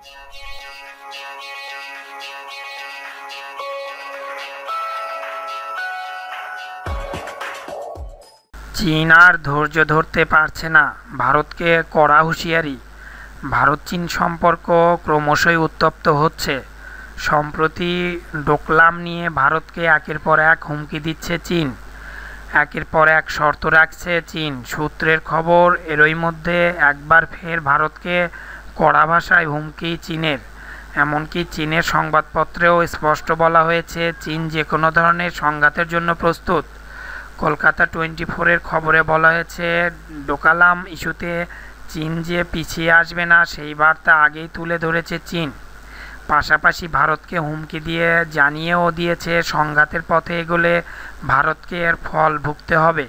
চীন আর ধৈর্য ধরতে পারছে না, ভারতকে কড়া হুঁশিয়ারি। ভারত চীন সম্পর্ক ক্রমশই উত্তপ্ত হচ্ছে। সম্প্রতি ডোকলাম নিয়ে ভারতকে একের পর এক হুমকি দিচ্ছে চীন, একের পর এক শর্ত রাখছে চীন। সূত্রের খবর, এরই মধ্যে একবার ফের ভারতকে কড়া ভাষায় হুমকি চীনের। এমনকি চীনের সংবাদপত্রেও স্পষ্ট বলা হয়েছে চীন যে কোনো ধরনের সংঘাতের জন্য প্রস্তুত। কলকাতা 24-এর খবরে বলা হয়েছে, ডোকলাম ইস্যুতে চীন যে পিছিয়ে আসবে না সেই বার্তা আগেই তুলে ধরেছে চীন। পাশাপাশি ভারতকে হুমকি দিয়ে জানিয়েও দিয়েছে সংঘাতের পথে এগোলে ভারতকে এর ফল ভুগতে হবে।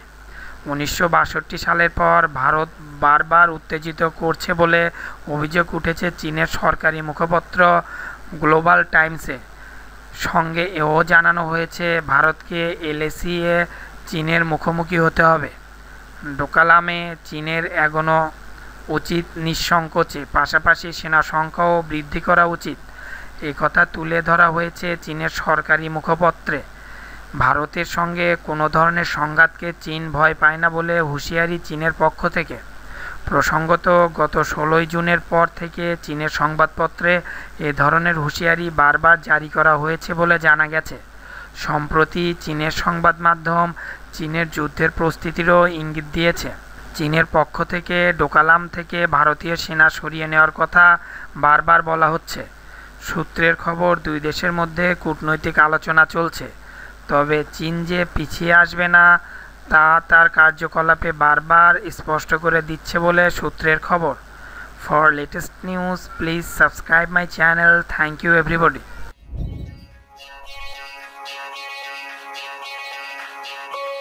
1962 সালের পর ভারত বারবার উত্তেজিত করছে বলে অভিযোগ উঠেছে চীনের সরকারি মুখপত্র গ্লোবাল টাইমসে। সঙ্গে এও জানানো হয়েছে ভারতকে এলএসি এ চীনের মুখোমুখি হতে হবে। ডোকলামে চীনের এগোনো উচিত নিঃসংকোচে, পাশাপাশি সেনা সংখ্যাও বৃদ্ধি করা উচিত, এই কথা তুলে ধরা হয়েছে চীনের সরকারি মুখপত্রে। ভারতের সঙ্গে কোনো ধরনের সংঘাতকে চীন ভয় পায় না বলে হুঁশিয়ারি চীনের পক্ষ থেকে। প্রসঙ্গত, গত 16 জুনের পর থেকে চীনের সংবাদপত্রে এ ধরনের হুঁশিয়ারি বারবার জারি করা হয়েছে বলে জানা গেছে। সম্প্রতি চীনের সংবাদ মাধ্যম চীনের যুদ্ধের প্রস্তুতিরও ইঙ্গিত দিয়েছে। চীনের পক্ষ থেকে ডোকলাম থেকে ভারতীয় সেনা সরিয়ে নেওয়ার কথা বারবার বলা হচ্ছে। সূত্রের খবর, দুই দেশের মধ্যে কূটনৈতিক আলোচনা চলছে, তবে চীন যে পিছিয়ে আসবে না তা তার কার্যকলাপে বারবার স্পষ্ট করে দিচ্ছে বলে সূত্রের খবর। For latest news please subscribe my channel. Thank you everybody.